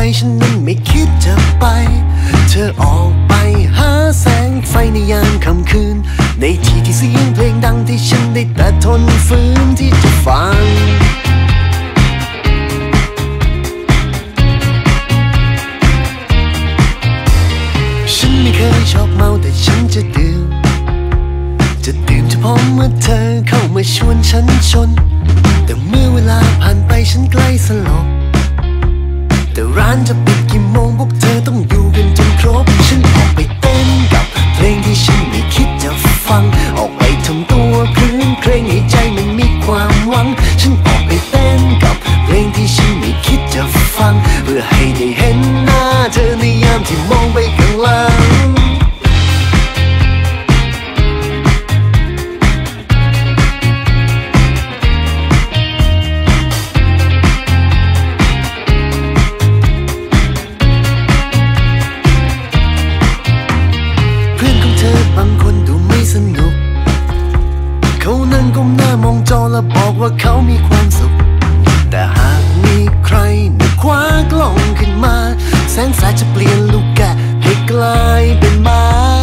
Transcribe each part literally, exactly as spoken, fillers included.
ฉันนั้นไม่คิดจะไปเธอออกไปหาแสงไฟในยามค่ำคืนในที่ที่เสียงเพลงดังที่ฉันได้แต่ทนฝืนที่จะฟังฉันไม่เคยชอบเมาแต่ฉันจะดื่มจะดื่มเฉพาะเมื่อเธอเข้ามาชวนฉันชนแต่เมื่อเวลาผ่านไปฉันใกล้สลบแต่ร้านจะปิดกี่โมงพวกเธอต้องอยู่กันจนครบฉันออกไปเต้นกับเพลงที่ฉันไม่คิดจะฟังออกไปทำตัวคลื่นเครงให้ใจมันมีความหวังฉันออกไปเต้นกับเพลงที่ฉันไม่คิดจะฟังเพื่อให้ได้เห็นหน้าเธอในยามที่มองไปข้างหลังบางคนดูไม่สนุกเขานั่งก้มหน้ามองจอและบอกว่าเขามีความสุขแต่หากมีใครนึกคว้ากล้องขึ้นมาแสงแฟลชจะเปลี่ยนลูกแกะให้กลายเป็นม้า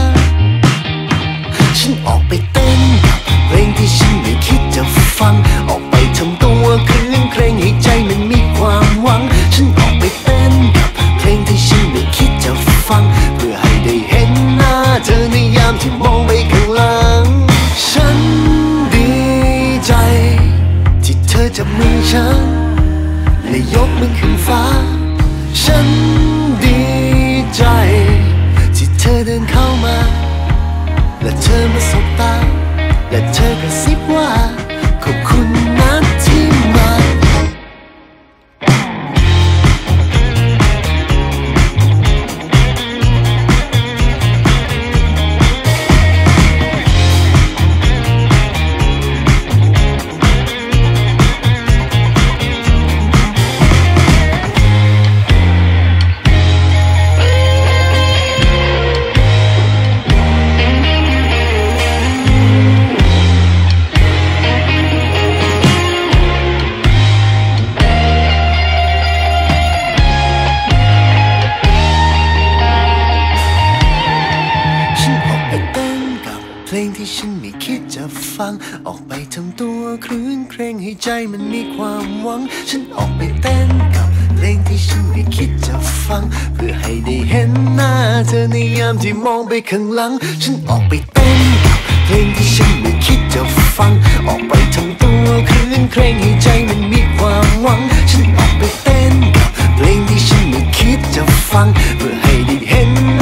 ฉันออกไปเต้นกับเพลงที่ฉันไม่คิดจะฟังออกไปทำตัวคลื่นเครงให้ใจมันมีความหวังฉันออกไปเต้นกับเพลงที่ฉันไม่คิดจะฟังเพื่อให้ได้เห็นหน้าเธอในยามที่มองไปข้างหลังฉันดีใจที่เธอจับมือฉันและยกมันขึ้นฟ้าฉันดีใจที่เธอเดินเข้ามาและเธอมาสบตาและเธอกระซิบว่าขอบคุณนะที่มาเพลงที่ฉันไม่คิดจะฟังออกไปทำตัวคลื่นเครงให้ใจมันมีความหวังฉันออกไปเต้นกับเพลงที่ฉันไม่คิดจะฟังเพื่อให้ได้เห็นหน้าเธอในยามที่มองไปข้างหลังฉันออกไปเต้นกับเพลงที่ฉันไม่คิดจะฟังออกไปทำตัวคลื่นเครงให้ใจมันมีความหวังฉันออกไปเต้นกับเพลงที่ฉันไม่คิดจะฟังเพื่อให้ได้เห็น